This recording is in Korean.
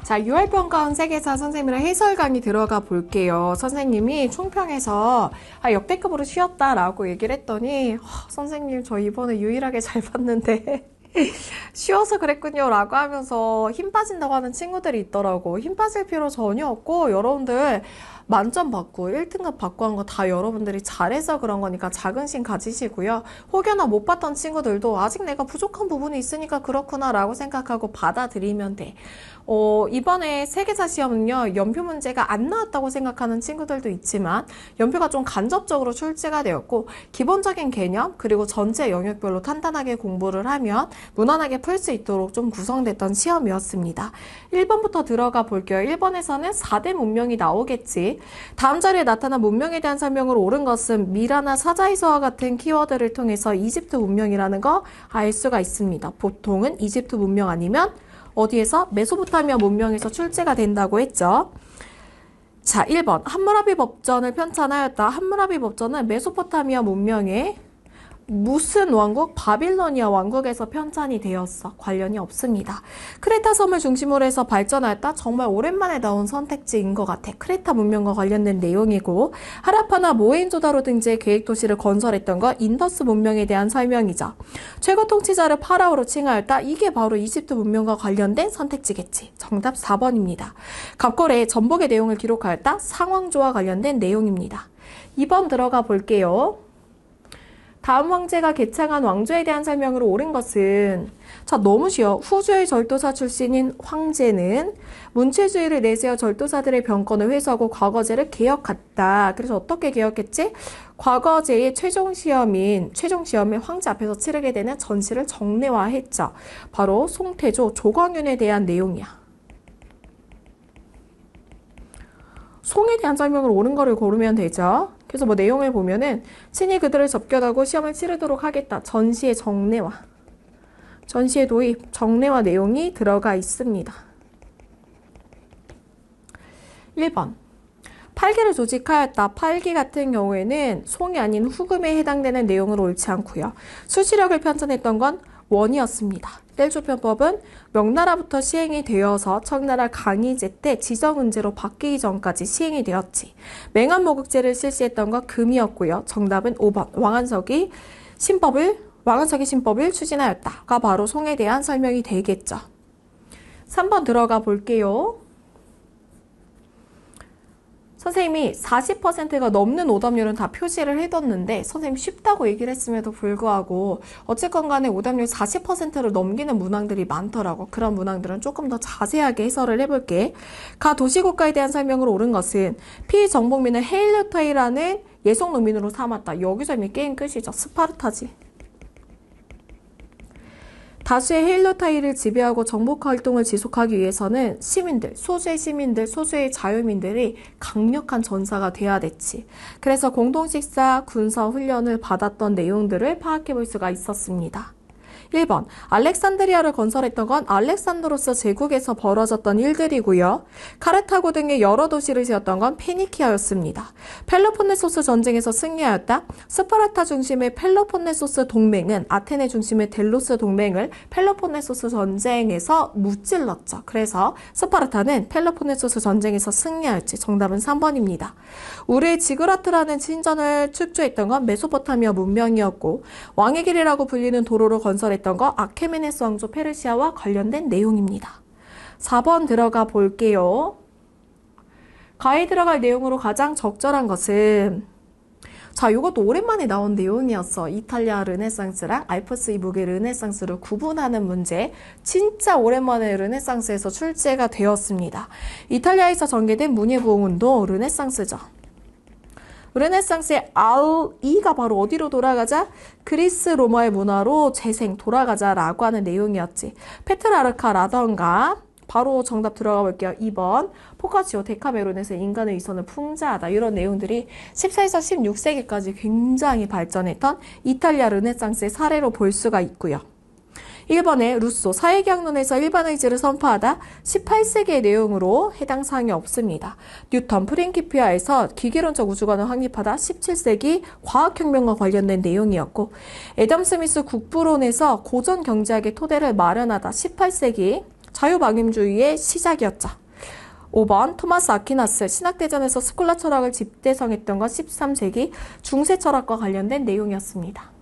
자, 6월 평가원 세계사 선생님이랑 해설 강의 들어가 볼게요. 선생님이 총평에서 역대급으로 쉬웠다라고 얘기를 했더니 선생님 저 이번에 유일하게 잘 봤는데 쉬워서 그랬군요 라고 하면서 힘 빠진다고 하는 친구들이 있더라고. 힘 빠질 필요 전혀 없고 여러분들 만점 받고 1등급 받고 한 거 다 여러분들이 잘해서 그런 거니까 자긍심 가지시고요. 혹여나 못 봤던 친구들도 아직 내가 부족한 부분이 있으니까 그렇구나 라고 생각하고 받아들이면 돼. 이번에 세계사 시험은요, 연표 문제가 안 나왔다고 생각하는 친구들도 있지만 연표가 좀 간접적으로 출제가 되었고 기본적인 개념 그리고 전체 영역별로 탄탄하게 공부를 하면 무난하게 풀 수 있도록 좀 구성됐던 시험이었습니다. 1번부터 들어가 볼게요. 1번에서는 4대 문명이 나오겠지. 다음 자리에 나타난 문명에 대한 설명으로 옳은 것은 미라나 사자이서와 같은 키워드를 통해서 이집트 문명이라는 거 알 수가 있습니다. 보통은 이집트 문명 아니면 어디에서? 메소포타미아 문명에서 출제가 된다고 했죠. 자, 1번 함무라비 법전을 편찬하였다. 함무라비 법전은 메소포타미아 문명의 무슨 왕국? 바빌로니아 왕국에서 편찬이 되었어. 관련이 없습니다. 크레타 섬을 중심으로 해서 발전하였다. 정말 오랜만에 나온 선택지인 것 같아. 크레타 문명과 관련된 내용이고 하라파나 모헨조다로 등지의 계획 도시를 건설했던 것 인더스 문명에 대한 설명이죠. 최고 통치자를 파라오로 칭하였다. 이게 바로 이집트 문명과 관련된 선택지겠지. 정답 4번입니다. 갑골의 전복의 내용을 기록하였다. 상왕조와 관련된 내용입니다. 2번 들어가 볼게요. 다음 황제가 개창한 왕조에 대한 설명으로 옳은 것은 자 너무 쉬워. 후주의 절도사 출신인 황제는 문체주의를 내세워 절도사들의 병권을 회수하고 과거제를 개혁했다. 그래서 어떻게 개혁했지? 과거제의 최종 시험인 황제 앞에서 치르게 되는 전시를 정례화했죠. 바로 송태조, 조광윤에 대한 내용이야. 송에 대한 설명을 옳은 거를 고르면 되죠. 그래서 뭐 내용을 보면은 친히 그들을 접견하고 시험을 치르도록 하겠다. 전시의 정례화, 전시의 도입, 정례화 내용이 들어가 있습니다. 1번 팔기를 조직하였다. 팔기 같은 경우에는 송이 아닌 후금에 해당되는 내용으로 옳지 않고요. 수시력을 편찬했던 건 원이었습니다. 뗄조편법은 명나라부터 시행이 되어서 청나라 강희제 때 지정은제로 바뀌기 전까지 시행이 되었지. 맹한모국제를 실시했던 건 금이었고요. 정답은 5번 왕한석이 신법을 추진하였다가 바로 송에 대한 설명이 되겠죠. 3번 들어가 볼게요. 선생님이 40%가 넘는 오답률은 다 표시를 해뒀는데 선생님 쉽다고 얘기를 했음에도 불구하고 어쨌건 간에 오답률 40%를 넘기는 문항들이 많더라고. 그런 문항들은 조금 더 자세하게 해설을 해볼게. 가 도시국가에 대한 설명으로 옳은 것은 피정복민을 헤일로타이라는 예속농민으로 삼았다. 여기서 이미 게임 끝이죠. 스파르타지. 다수의 헤일로타이를 지배하고 정복 활동을 지속하기 위해서는 시민들, 소수의 시민들, 소수의 자유민들이 강력한 전사가 돼야 됐지. 그래서 공동식사, 군사 훈련을 받았던 내용들을 파악해 볼 수가 있었습니다. 1번 알렉산드리아를 건설했던 건 알렉산드로스 제국에서 벌어졌던 일들이고요. 카르타고 등의 여러 도시를 지었던 건 페니키아였습니다. 펠로폰네소스 전쟁에서 승리하였다. 스파르타 중심의 펠로폰네소스 동맹은 아테네 중심의 델로스 동맹을 펠로폰네소스 전쟁에서 무찔렀죠. 그래서 스파르타는 펠로폰네소스 전쟁에서 승리하였지. 정답은 3번입니다. 우르의 지그라트라는 신전을 축조했던 건 메소포타미아 문명이었고 왕의 길이라고 불리는 도로를 건설했던 거 아케메네스 왕조 페르시아와 관련된 내용입니다. 4번 들어가 볼게요. 가에 들어갈 내용으로 가장 적절한 것은 자, 이것도 오랜만에 나온 내용이었어. 이탈리아 르네상스랑 알프스 이북의 르네상스를 구분하는 문제. 진짜 오랜만에 르네상스에서 출제가 되었습니다. 이탈리아에서 전개된 문예부흥운동 르네상스죠. 르네상스의 R이가 바로 어디로 돌아가자? 그리스 로마의 문화로 재생 돌아가자라고 하는 내용이었지. 페트라르카라던가 바로 정답 들어가 볼게요. 2번 포카치오 데카메론에서 인간의 위선을 풍자하다. 이런 내용들이 14에서 16세기까지 굉장히 발전했던 이탈리아 르네상스의 사례로 볼 수가 있고요. 1번에 루소 사회계약론에서 일반의지를 선포하다 18세기의 내용으로 해당 사항이 없습니다. 뉴턴 프린키피아에서 기계론적 우주관을 확립하다 17세기 과학혁명과 관련된 내용이었고 애덤 스미스 국부론에서 고전 경제학의 토대를 마련하다 18세기 자유방임주의의 시작이었죠. 5번 토마스 아퀴나스 신학대전에서 스콜라 철학을 집대성했던 건 13세기 중세 철학과 관련된 내용이었습니다.